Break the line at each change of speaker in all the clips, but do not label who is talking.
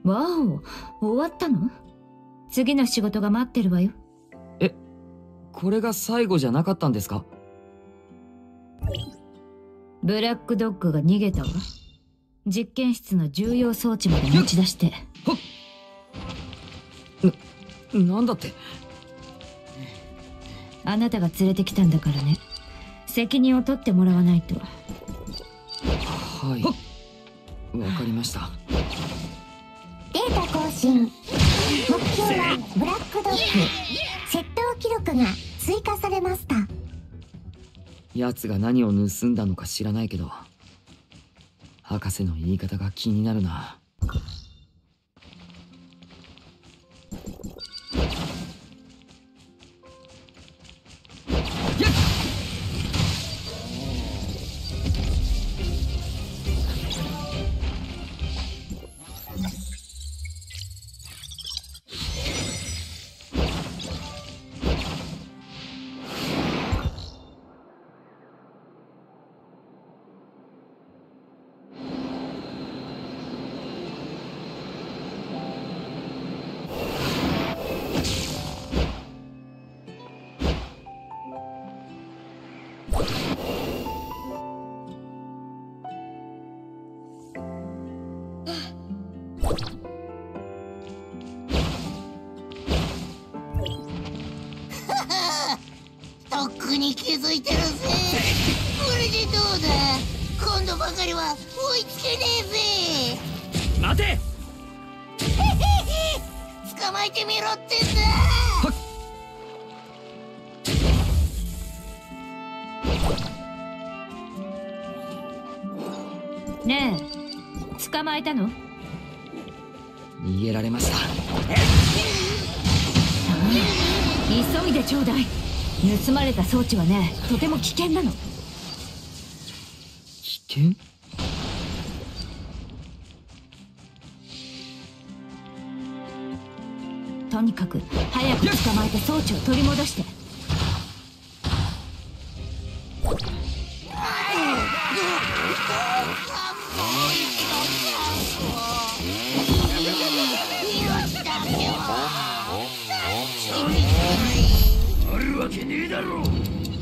わお、終わったの？次の仕事が待ってるわよ。
え、これが最後じゃなかったんですか？
ブラックドッグが逃げたわ。実験室の重要装置まで持ち出して。
なんだって。
あなたが連れてきたんだからね。責任を取ってもらわないと。
はい、わかりました。
データ更新。目標はブラックドッグ。窃盗記録が追加されました。
奴が何を盗んだのか知らないけど、博士の言い方が気になるな。
とっくに気づいてるぜ。これでどうだ。今度ばかりは追いつけねえぜ。
待て。
捕まえてみろってんだ。
ねえ、捕まえたの？
逃げられました。
急いでちょうだい。盗まれた装置はね、とても危険なの。
危険？
とにかく早く捕まえて装置を取り戻して。
あるわけねえだろ。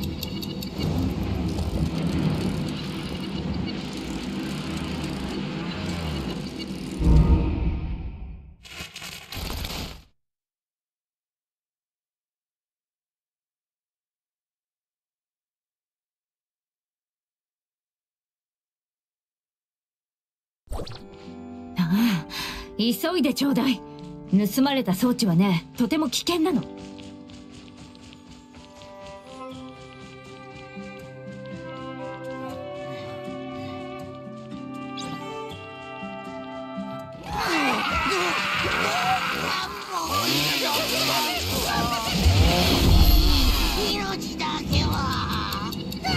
ああ、急いでちょうだい。盗まれた装置はね、とても危険なの。
命だけは。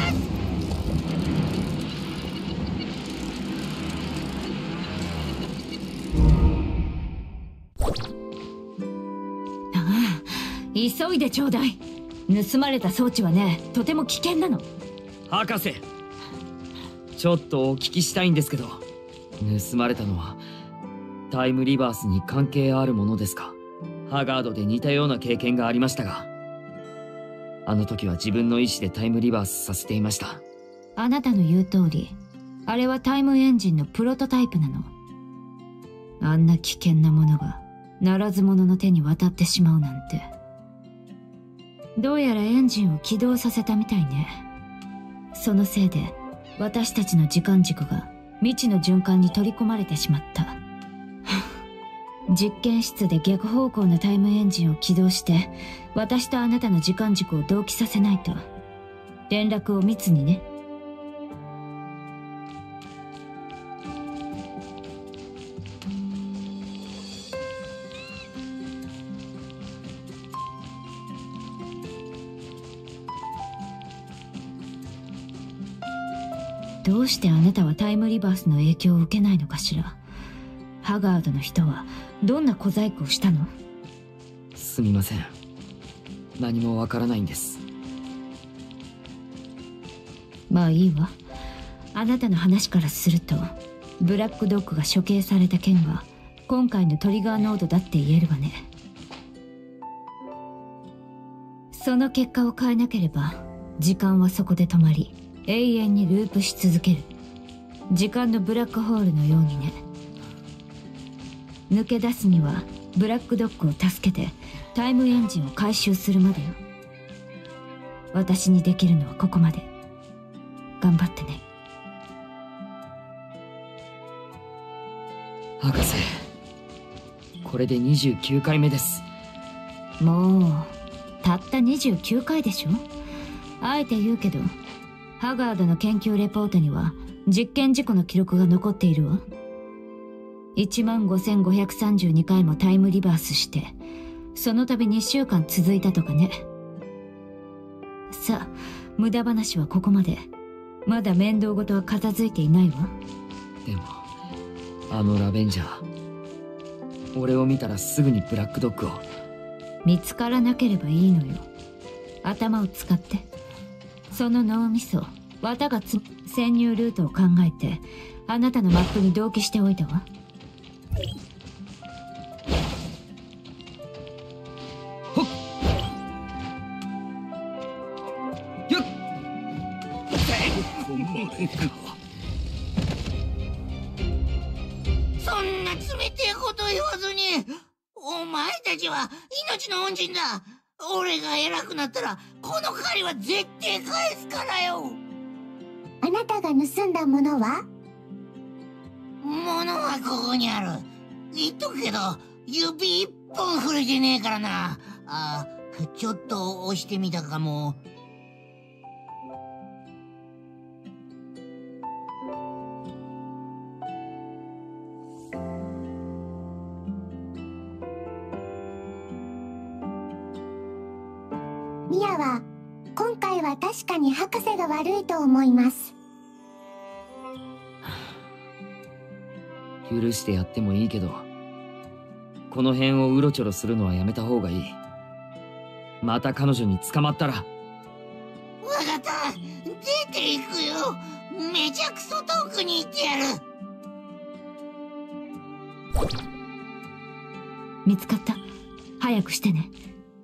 ああ、急いでちょうだい。盗まれた装置はね、とても危険なの。
博士、ちょっとお聞きしたいんですけど、盗まれたのはタイムリバースに関係あるものですか？ハガードで似たような経験がありましたが、あの時は自分の意思でタイムリバースさせていました。
あなたの言う通り、あれはタイムエンジンのプロトタイプなの。あんな危険なものがならず者の手に渡ってしまうなんて。どうやらエンジンを起動させたみたいね。そのせいで私たちの時間軸が未知の循環に取り込まれてしまった。実験室で逆方向のタイムエンジンを起動して私とあなたの時間軸を同期させないと。連絡を密にね。どうしてあなたはタイムリバースの影響を受けないのかしら。ハガードの人はどんな小細工をしたの？
すみません、何もわからないんです。
まあいいわ。あなたの話からするとブラックドッグが処刑された件は今回のトリガーノードだって言えるわね。その結果を変えなければ時間はそこで止まり永遠にループし続ける。時間のブラックホールのようにね。抜け出すにはブラックドッグを助けてタイムエンジンを回収するまでよ。私にできるのはここまで。頑張ってね。
博士、これで29回目です。
もうたった29回でしょ。あえて言うけどハガードの研究レポートには実験事故の記録が残っているわ。15,532回もタイムリバースしてその度2週間続いたとかね。さあ無駄話はここまで。まだ面倒事は片付いていないわ。
でもあのラベンジャー、俺を見たらすぐにブラックドッグを。
見つからなければいいのよ。頭を使って。その脳みそ綿が潜入ルートを考えてあなたのマップに同期しておいたわ。
ほっよっ
そんな冷てえこと言わずに、お前たちは命の恩人だ。俺が偉くなったらこの借りは絶対返すからよ。
あなたが盗んだものは？
物はここにある。言っとくけど指一本触れてねえからな。あ、ちょっと押してみたかも。
ミアは今回は確かに博士が悪いと思います。
許してやってもいいけど、この辺をうろちょろするのはやめた方がいい。また彼女に捕まったら。
わかった。出ていくよ。めちゃくそ遠くに行ってやる。
見つかった。早くしてね。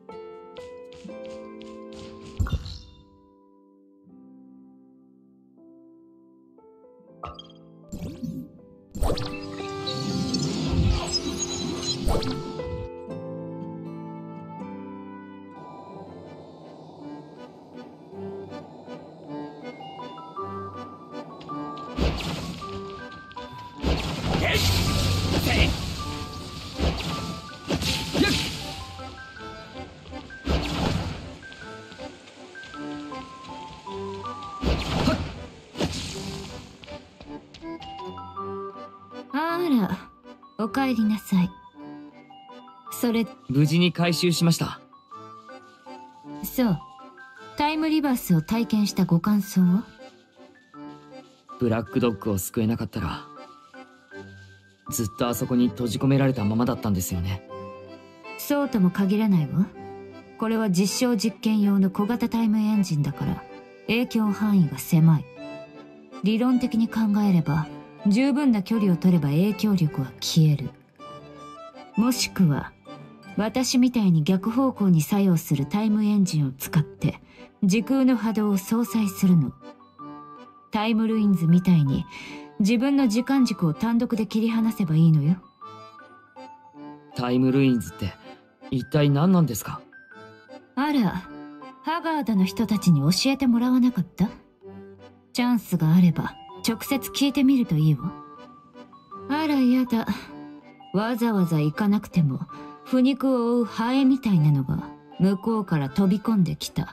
あら、お帰りなさい。それ、
無事に回収しました。
そう。タイムリバースを体験したご感想は？
ブラックドッグを救えなかったら、ずっとあそこに閉じ込められたままだったんですよね。
そうとも限らないわ。これは実証実験用の小型タイムエンジンだから影響範囲が狭い。理論的に考えれば十分な距離を取れば影響力は消える。もしくは私みたいに逆方向に作用するタイムエンジンを使って時空の波動を相殺するの。タイムルインズみたいに自分の時間軸を単独で切り離せばいいのよ。
タイムルインズって一体何なんですか？
あら、ハガードの人たちに教えてもらわなかった？チャンスがあれば直接聞いてみるといいわ。あらやだ。わざわざ行かなくても腐肉を追うハエみたいなのが向こうから飛び込んできた。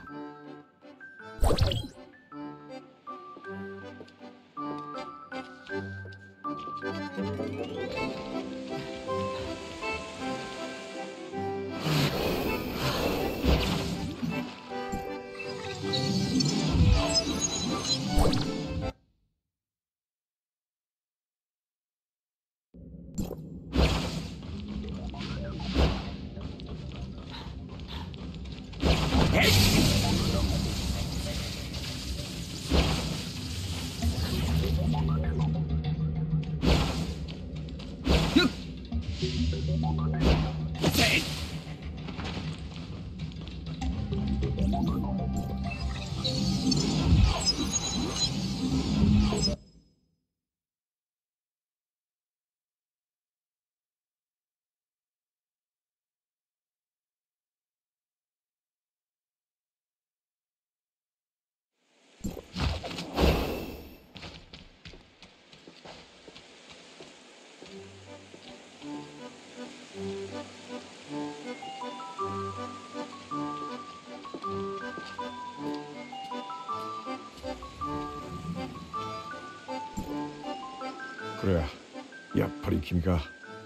クレア、やっぱり君か。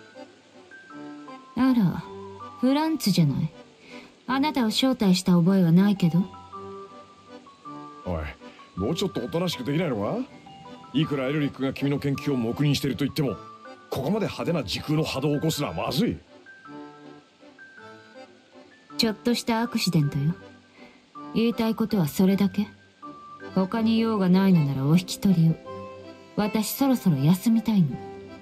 あら、フランツじゃない。あなたを招待した覚えはないけど。
おい、もうちょっとおとなしくできないのか。いくらエルリックが君の研究を黙認していると言っても、ここまで派手な時空の波動を起こすのはまずい。
ちょっとしたアクシデントよ。言いたいことはそれだけ。他に用がないのならお引き取りを。私そろそろ休みたいの。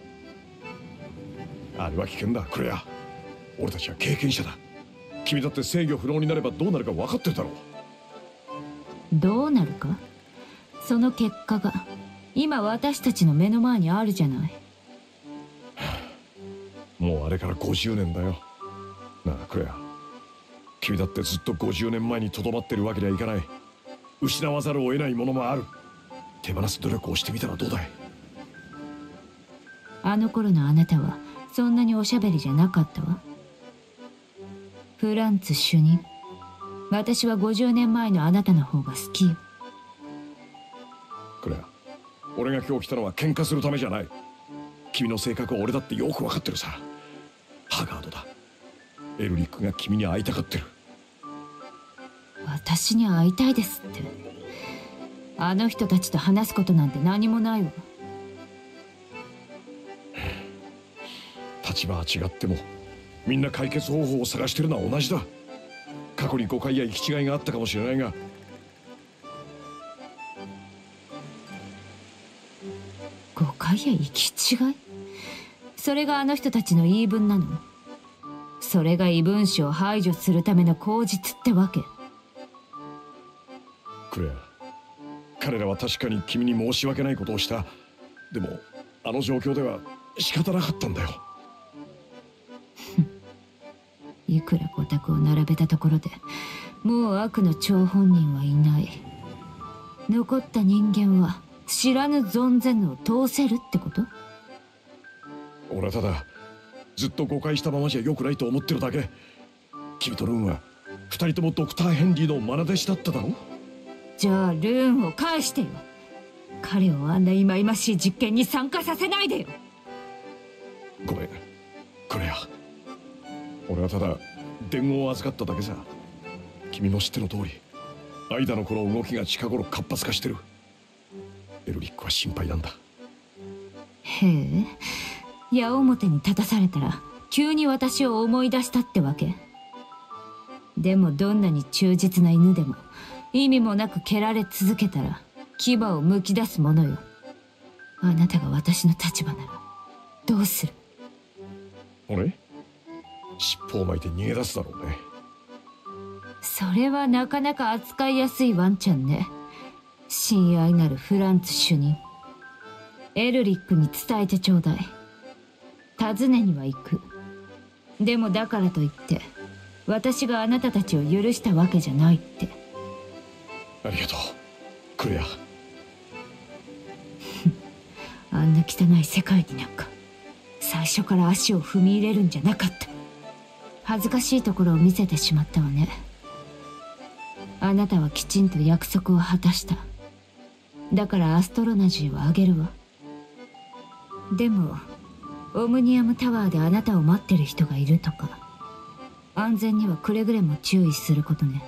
あれは危険だ、クレア。俺たちは経験者だ。君だって制御不能になればどうなるか分かってるだろう。
どうなるか、その結果が今私たちの目の前にあるじゃない。
もうあれから50年だよ。なあクレア、君だってずっと50年前にとどまってるわけにはいかない。失わざるを得ないものもある。手放す努力をしてみたらどうだい。
あの頃のあなたはそんなにおしゃべりじゃなかったわ。フランツ主任、私は50年前のあなたの方が好きよ。
クレア、俺が今日来たのは喧嘩するためじゃない。君の性格は俺だってよく分かってるさ。ハガードだ。エルリックが君に会いたがってる。
私に会いたいですって。あの人たちと話すことなんて何もないわ。
立場は違ってもみんな解決方法を探してるのは同じだ。過去に誤解や行き違いがあったかもしれないが、
誤解や行き違い、それがあの人たちの言い分なの。それが異分子を排除するための口実ってわけ。
クレア、彼らは確かに君に申し訳ないことをした。でもあの状況では仕方なかったんだよ。
いくら五択を並べたところでもう悪の張本人はいない。残った人間は知らぬ存ぜぬを通せるってこと？
俺はただずっと誤解したままじゃ良くないと思ってるだけ。君とルーンは二人ともドクター・ヘンリーの愛弟子だっただろ。
じゃあルーンを返してよ。彼をあんな忌々しい実験に参加させないでよ。
ごめんクレア、俺はただ伝言を預かっただけさ。君も知っての通りアイダのこの動きが近頃活発化してる。エルリックは心配なんだ。
へえ、矢面に立たされたら急に私を思い出したってわけ？でもどんなに忠実な犬でも意味もなく蹴られ続けたら牙をむき出すものよ。あなたが私の立場ならどうする？
俺？尻尾を巻いて逃げ出すだろうね。
それはなかなか扱いやすいワンちゃんね。親愛なるフランツ主任、エルリックに伝えてちょうだい。訪ねには行く。でもだからといって私があなたたちを許したわけじゃないって。
ありがとうクレア。
あんな汚い世界になんか最初から足を踏み入れるんじゃなかった。恥ずかしいところを見せてしまったわね。あなたはきちんと約束を果たした。だからアストロナジーをあげるわ。でもオムニアムタワーであなたを待ってる人がいるとか、安全にはくれぐれも注意することね。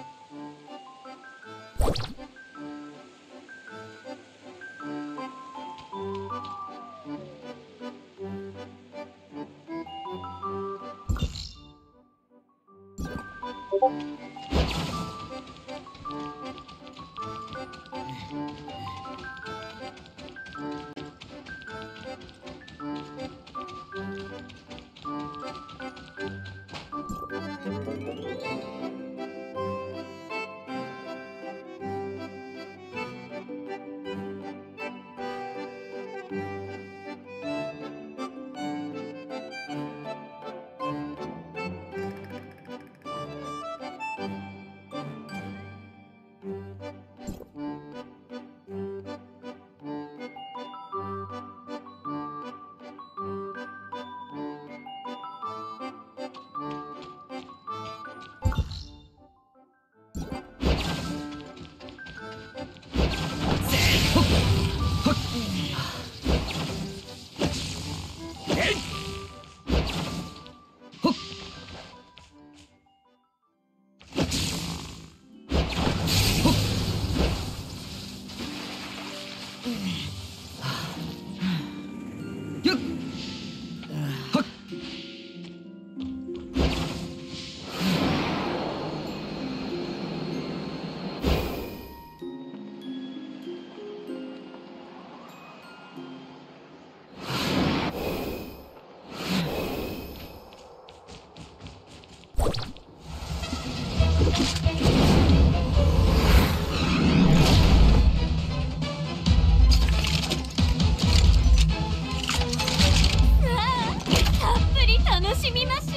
しみましょ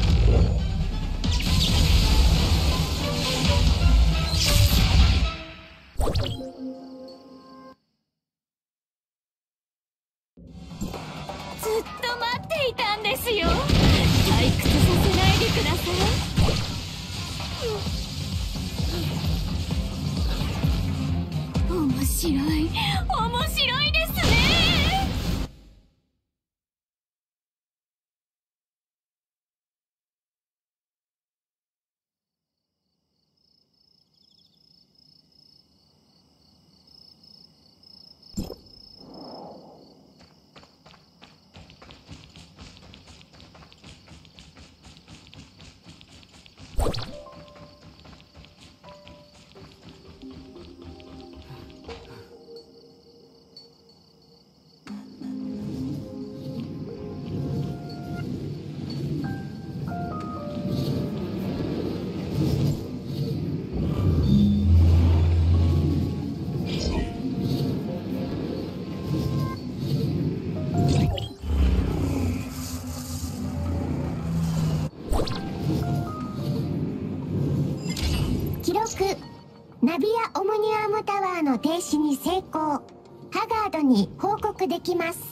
ずっと待っていたんですよ。退屈させないでください。面白いですね。
記録ナビアオムニアムタワーの停止に成功。ハガードに報告できます。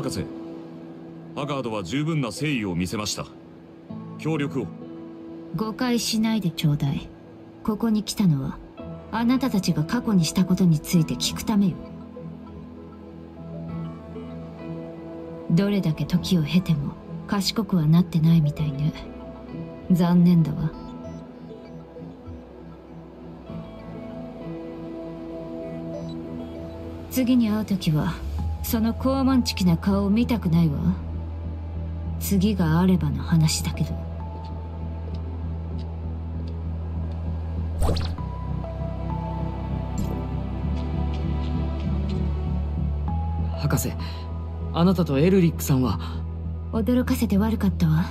博士、ハガードは十分な誠意を見せました。協力を。
誤解しないでちょうだい。ここに来たのはあなたたちが過去にしたことについて聞くためよ。どれだけ時を経ても賢くはなってないみたいね。残念だわ。次に会う時はその高慢ちきな顔を見たくないわ。次があればの話だけど。
博士、あなたとエルリックさんは。
驚かせて悪かったわ。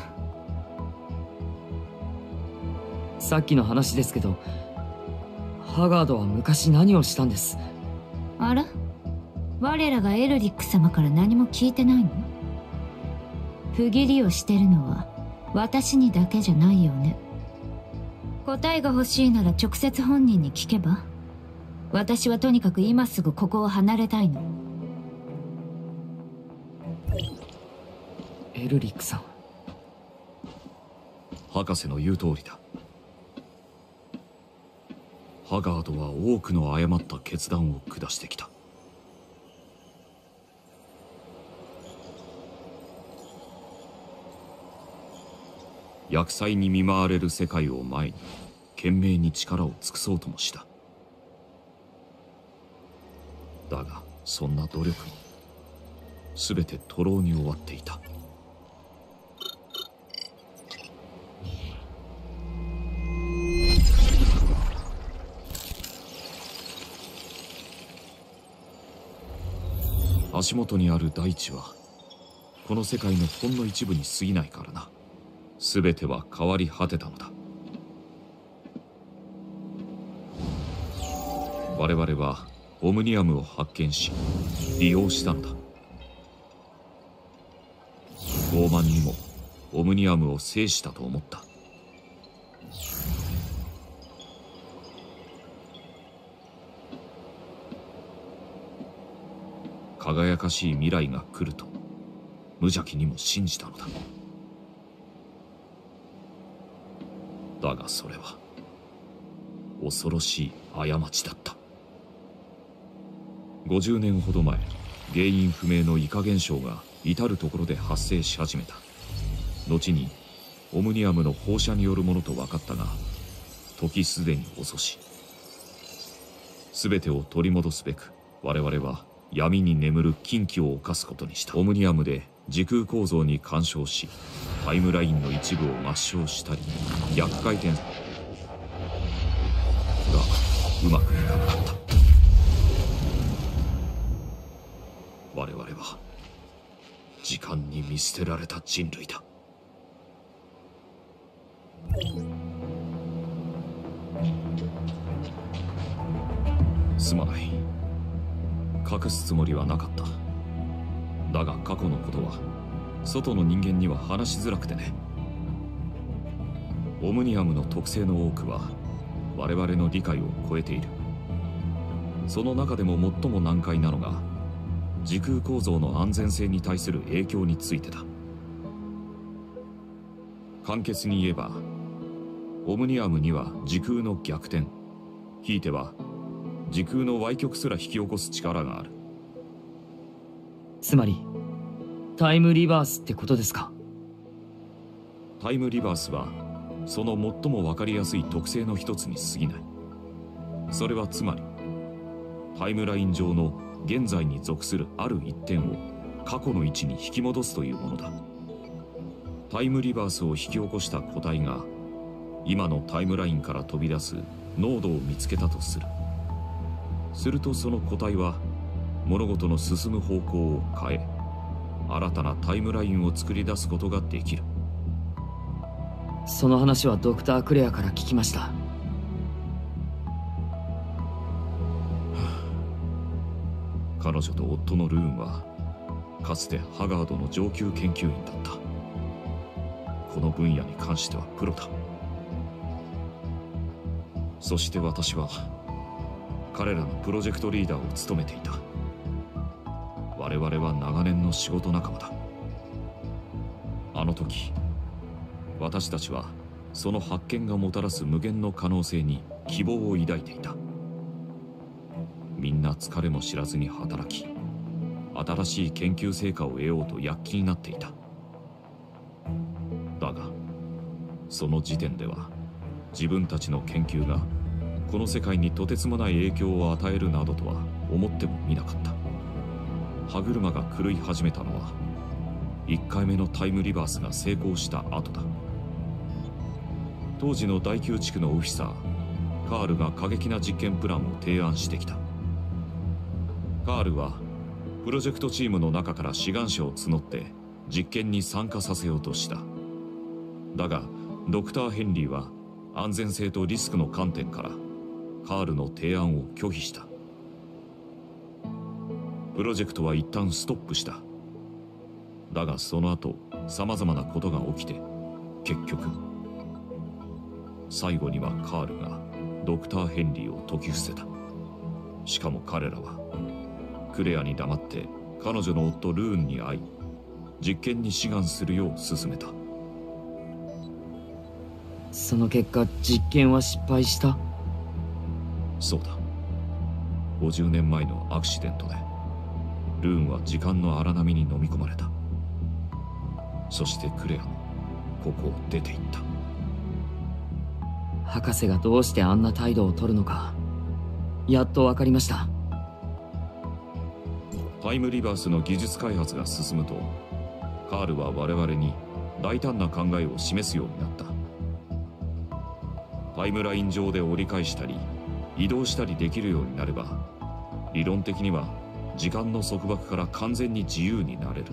さっきの話ですけど、ハガードは昔何をしたんです？
あら、我らがエルリック様から何も聞いてないの？不義理をしてるのは私にだけじゃないよね。答えが欲しいなら直接本人に聞けば。私はとにかく今すぐここを離れたいの。
エルリックさん。
博士の言う通りだ。ハガードは多くの誤った決断を下してきた。厄災に見舞われる世界を前に懸命に力を尽くそうともした。だがそんな努力も全て徒労に終わっていた。足元にある大地はこの世界のほんの一部に過ぎないからな。全ては変わり果てたのだ。我々はオムニアムを発見し利用したのだ。傲慢にもオムニアムを制したと思った。輝かしい未来が来ると無邪気にも信じたのだ。だがそれは恐ろしい過ちだった。50年ほど前、原因不明の異化現象が至る所で発生し始めた。後にオムニアムの放射によるものと分かったが、時すでに遅し。全てを取り戻すべく我々は闇に眠る禁忌を犯すことにした。オムニアムで時空構造に干渉し、タイムラインの一部を抹消したり逆回転がうまくいかなかった。我々は時間に見捨てられた人類だ。すまない。隠すつもりはなかった。だが過去のことは外の人間には話しづらくてね。オムニアムの特性の多くは我々の理解を超えている。その中でも最も難解なのが時空構造の安全性に対する影響についてだ。簡潔に言えば、オムニアムには時空の逆転、ひいては時空の歪曲すら引き起こす力がある。
つまりタイムリバースってことですか？
タイムリバースはその最も分かりやすい特性の一つに過ぎない。それはつまりタイムライン上の現在に属するある一点を過去の位置に引き戻すというものだ。タイムリバースを引き起こした個体が今のタイムラインから飛び出す濃度を見つけたとする。するとその個体は物事の進む方向を変え、新たなタイムラインを作り出すことができる。
その話はドクター・クレアから聞きました。
彼女と夫のルーンはかつてハガードの上級研究員だった。この分野に関してはプロだ。そして私は彼らのプロジェクトリーダーを務めていた。我我々は長年の仕事仲間だ。あの時私たちはその発見がもたらす無限の可能性に希望を抱いていた。みんな疲れも知らずに働き、新しい研究成果を得ようと躍起になっていた。だがその時点では自分たちの研究がこの世界にとてつもない影響を与えるなどとは思ってもみなかった。歯車が狂い始めたのは1回目のタイムリバースが成功した後だ。当時の第9地区のオフィサーカールが過激な実験プランを提案してきた。カールはプロジェクトチームの中から志願者を募って実験に参加させようとした。だがドクター・ヘンリーは安全性とリスクの観点からカールの提案を拒否した。プロジェクトは一旦ストップした。だがその後さまざまなことが起きて、結局最後にはカールがドクター・ヘンリーを説き伏せた。しかも彼らはクレアに黙って彼女の夫ルーンに会い、実験に志願するよう勧めた。
その結果実験は失敗した。
そうだ。50年前のアクシデントでルーンは時間の荒波に飲み込まれた。そしてクレアもここを出て行った。
博士がどうしてあんな態度を取るのかやっと分かりました。
タイムリバースの技術開発が進むと、カールは我々に大胆な考えを示すようになった。タイムライン上で折り返したり移動したりできるようになれば、理論的には時間の束縛から完全に自由になれる。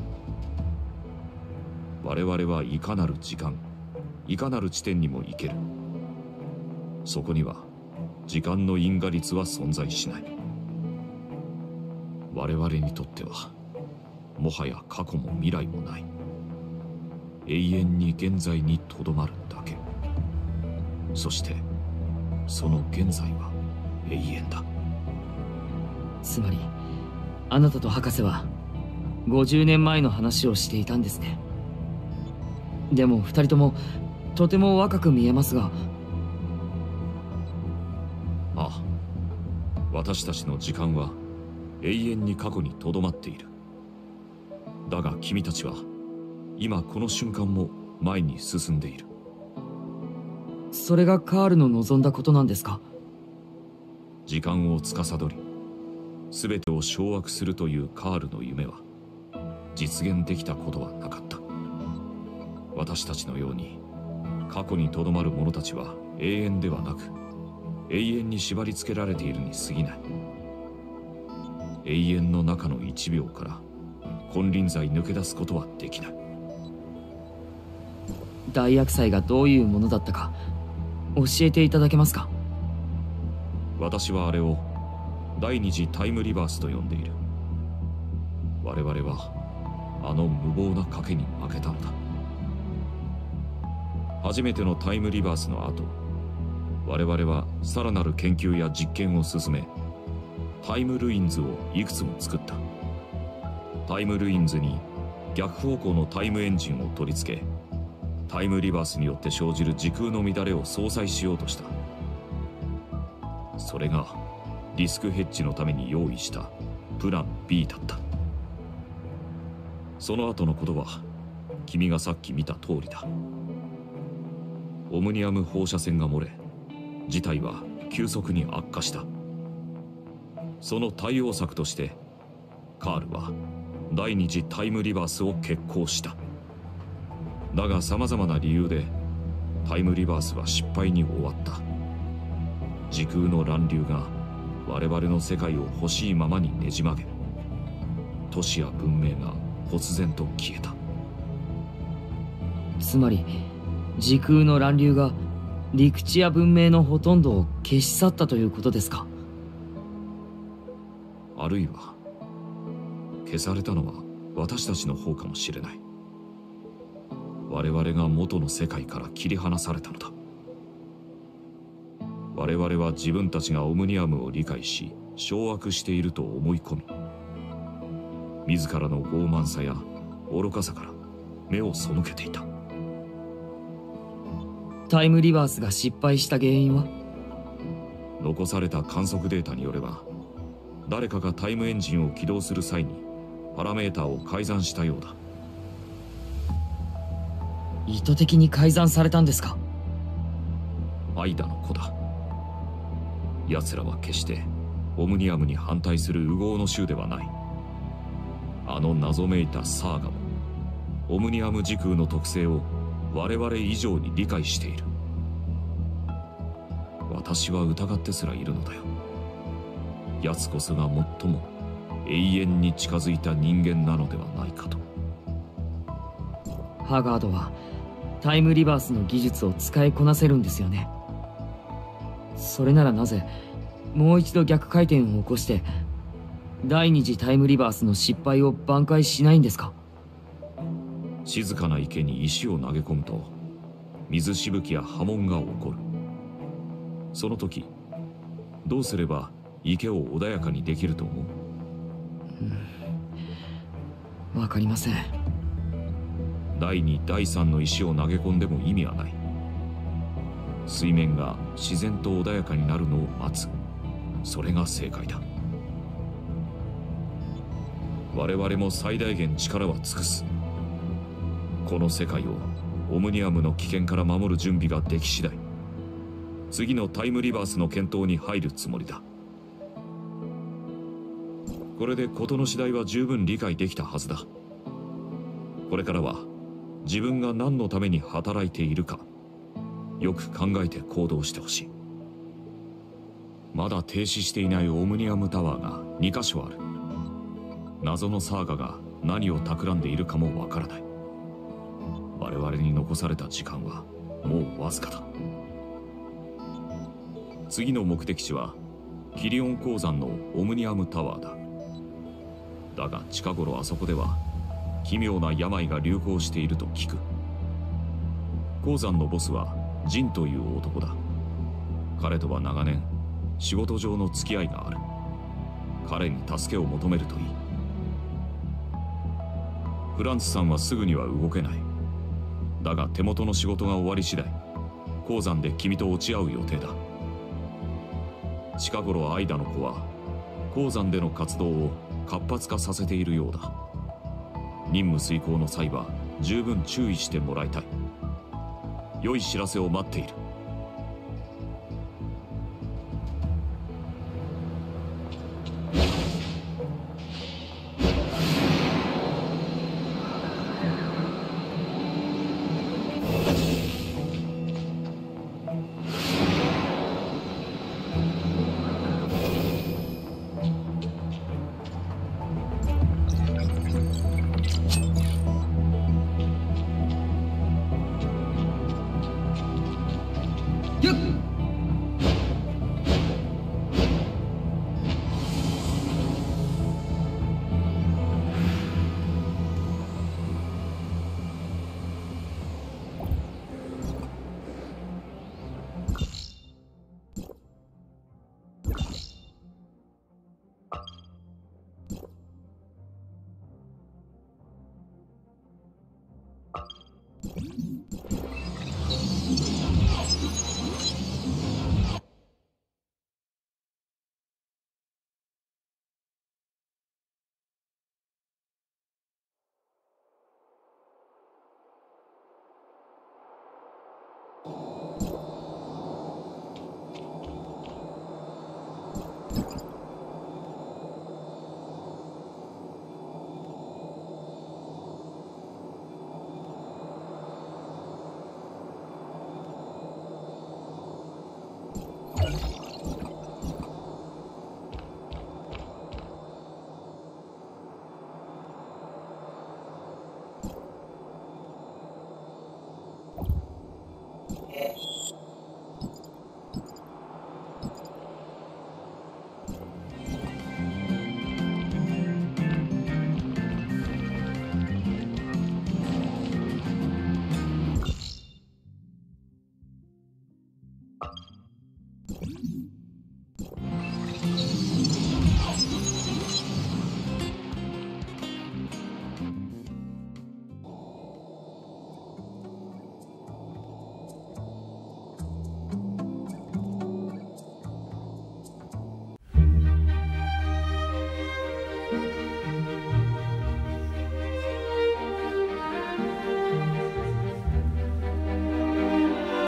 我々はいかなる時間、いかなる地点にも行ける。そこには時間の因果律は存在しない。我々にとってはもはや過去も未来もない。永遠に現在にとどまるだけ。そしてその現在は永遠だ。
つまりあなたと博士は50年前の話をしていたんですね。でも2人ともとても若く見えますが。
ああ、私たちの時間は永遠に過去にとどまっている。だが君たちは今この瞬間も前に進んでいる。
それがカールの望んだことなんですか？
時間を司り全てを掌握するというカールの夢は実現できたことはなかった。私たちのように過去にとどまる者たちは永遠ではなく永遠に縛り付けられているに過ぎない。永遠の中の1秒から金輪際抜け出すことはできない。
大厄災がどういうものだったか教えていただけますか？
私はあれを第二次タイムリバースと呼んでいる。我々はあの無謀な賭けに負けたのだ。初めてのタイムリバースの後、我々はさらなる研究や実験を進め、タイムルインズをいくつも作った。タイムルインズに逆方向のタイムエンジンを取り付け、タイムリバースによって生じる時空の乱れを相殺しようとした。それがリスクヘッジのために用意したプラン B だった。その後のことは君がさっき見た通りだ。オムニアム放射線が漏れ、事態は急速に悪化した。その対応策としてカールは第二次タイムリバースを決行した。だがさまざまな理由でタイムリバースは失敗に終わった。時空の乱流が我々の世界を欲しいままにねじ曲げ、都市や文明が忽然と消えた。
つまり時空の乱流が陸地や文明のほとんどを消し去ったということですか？
あるいは消されたのは私たちの方かもしれない。我々が元の世界から切り離されたのだ。我々は自分たちがオムニアムを理解し掌握していると思い込み、 自らの傲慢さや愚かさから目を背けていた。
タイムリバースが失敗した原因は？
残された観測データによれば、誰かがタイムエンジンを起動する際にパラメーターを改ざんしたようだ。
意図的に改ざんされたんですか？
アイダの子だ。奴らは決してオムニアムに反対する烏合の衆ではない。あの謎めいたサーガもオムニアム時空の特性を我々以上に理解している。私は疑ってすらいるのだよ。奴こそが最も永遠に近づいた人間なのではないかと。
ハガードはタイムリバースの技術を使いこなせるんですよね。それならなぜもう一度逆回転を起こして第二次タイムリバースの失敗を挽回しないんですか？
静かな池に石を投げ込むと水しぶきや波紋が起こる。その時どうすれば池を穏やかにできると思
う？わかりません。
第2、第3の石を投げ込んでも意味はない。水面が自然と穏やかになるのを待つ。それが正解だ。我々も最大限力は尽くす。この世界をオムニアムの危険から守る準備ができ次第、次のタイムリバースの検討に入るつもりだ。これで事の次第は十分理解できたはずだ。これからは自分が何のために働いているかよく考えて行動してほしい。まだ停止していないオムニアムタワーが2カ所ある。謎のサーガが何を企んでいるかもわからない。我々に残された時間はもうわずかだ。次の目的地はキリオン鉱山のオムニアムタワーだ。だが近頃あそこでは奇妙な病が流行していると聞く。鉱山のボスはジンという男だ。彼とは長年仕事上の付き合いがある。彼に助けを求めるといい。フランツさんはすぐには動けない。だが手元の仕事が終わり次第鉱山で君と落ち合う予定だ。近頃アイダの子は鉱山での活動を活発化させているようだ。任務遂行の際は十分注意してもらいたい。良い知らせを待っている。